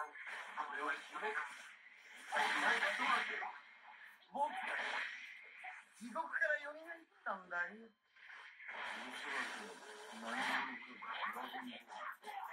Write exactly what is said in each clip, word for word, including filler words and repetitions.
これは夢か。お前がどうなってる。僕が地獄からよみがえったんだよ。おそらく何者かが裏切り者。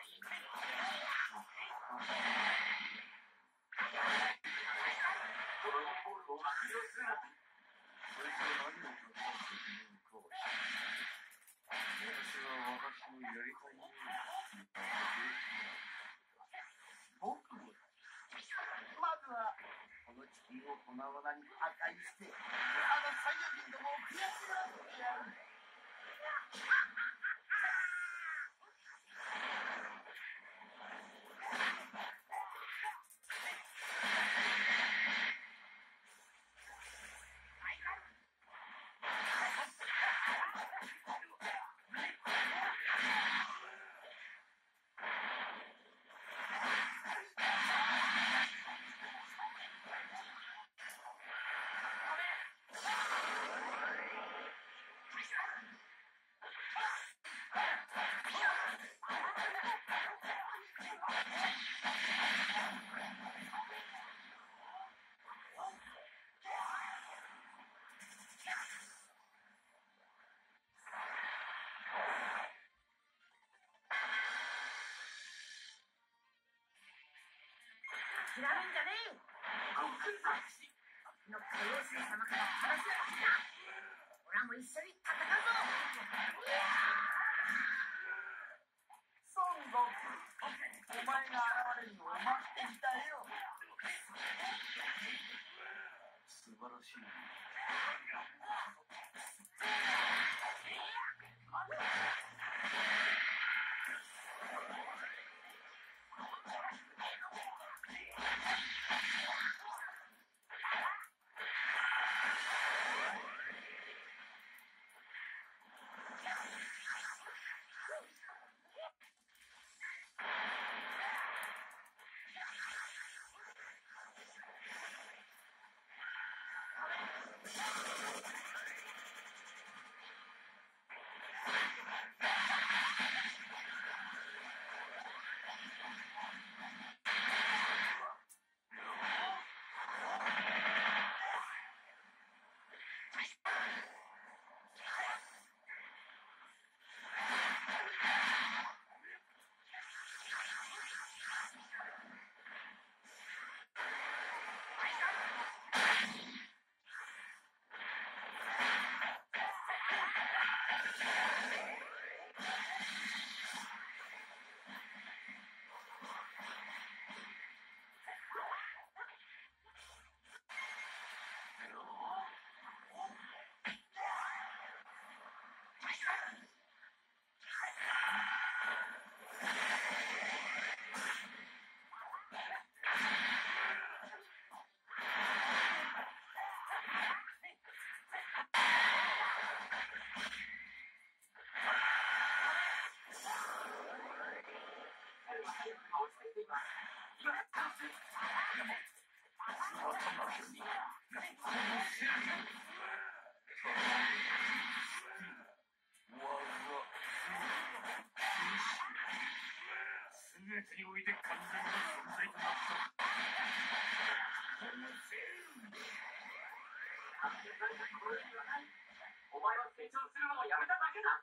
ドラゴンボールを悪用するな。そいつは何を考えているのかは知らない。私は私のやりたいようにやって僕もまずはこの地球を粉々に破壊してあのサイヤ人どもを悔しがってやる。諦めんじゃねえよ。私の海王神様から話が聞いた。俺らも一緒に戦うぞ。孫悟空、お前が現れるのを待っていたよ。素晴らしい。全てにおいて完全な存在となった。お前は成長するのをやめただけだ。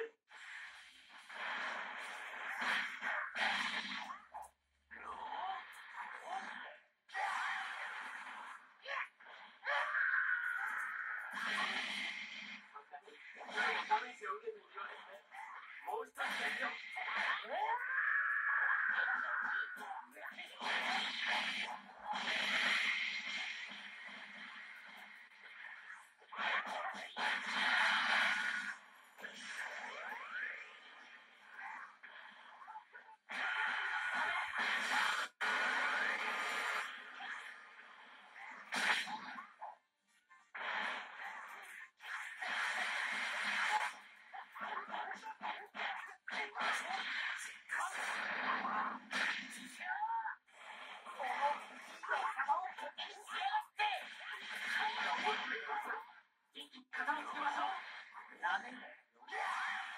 ダメージを受けているようですね。もう一つですよ。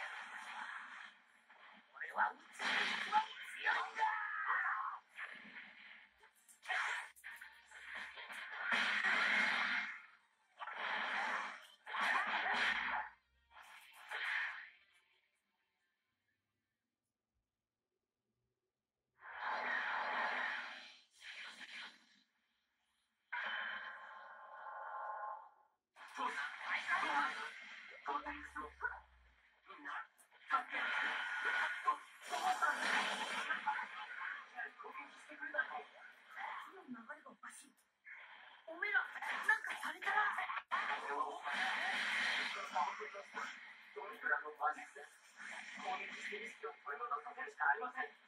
俺は宇宙で一番強いんだ。 ドリブラのマジックです。攻撃して意識を取り戻させるしかありません。